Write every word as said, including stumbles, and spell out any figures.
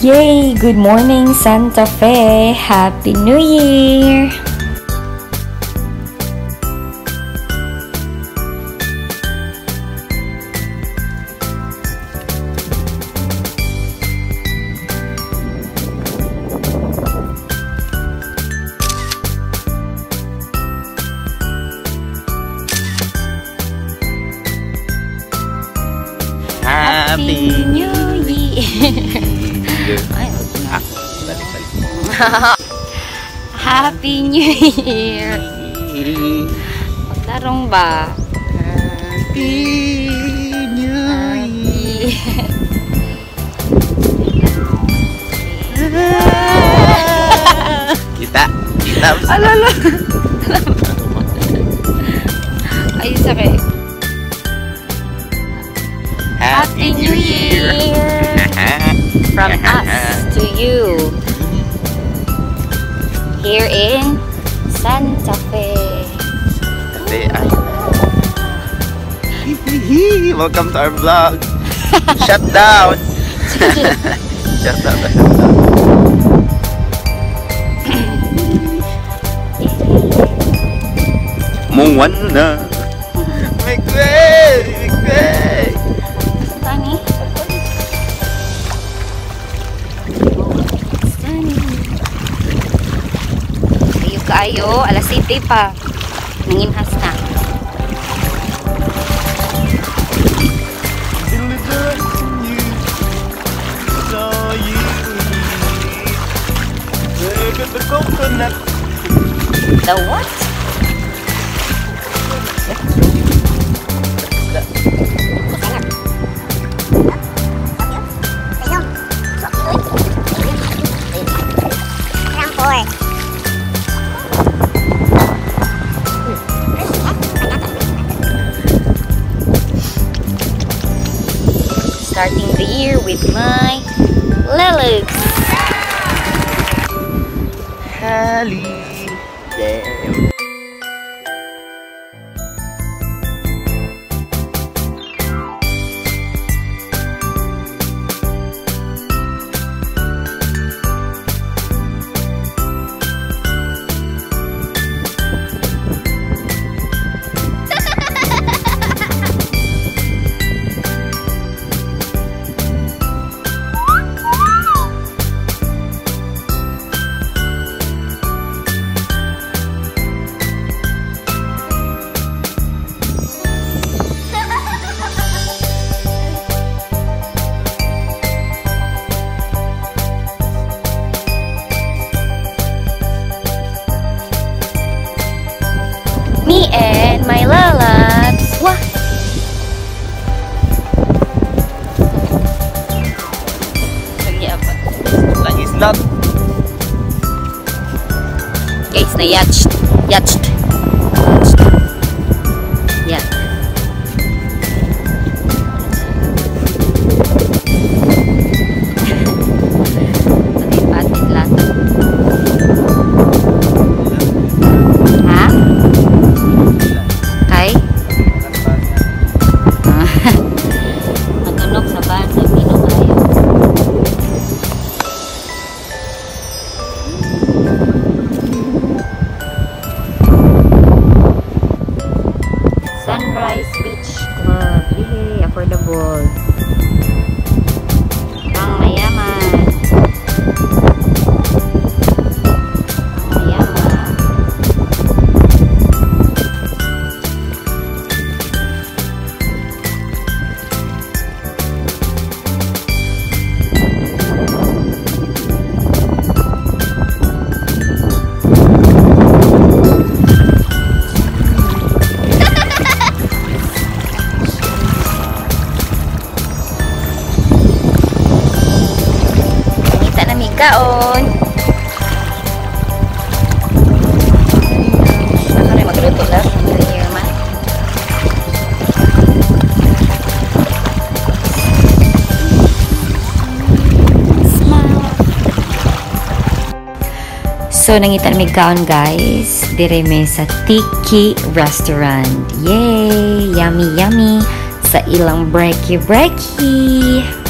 Yay! Good morning, Santa Fe! Happy New Year! Happy New Year! Ah, balik, balik. Happy New Year! Maglarong ba? Happy New Year! Kita, kita. Alala! Ay, sakit. Happy New Year! From us to you. Here in Santa Fe. Kasi, ay. Welcome to our vlog. Shut down. Shut down. Shut down. Mungwana. Migway! Migway! Sunny. Sunny. Kayo kayo. Alas siyete pa. Nanginhas na. The coconut. The what? Starting the year with my lilacs. Holiday. Me and my lalabs. Wah! Lagi apa? Lagi slot. Guys, na yacht. Yacht. Yacht. Patin lato. Ha? Ay? Natunog sa banda, minong ayaw. Sunrise Beach Club. Yay! Affordable. Pang mayaman. Pang mayaman. Kaon. Ako rin magluto lang. Here man. Smile. So, nangitan may kaon guys. Dire may sa Tiki Restaurant. Yay! Yummy, yummy. Sa ilang breaky breaky.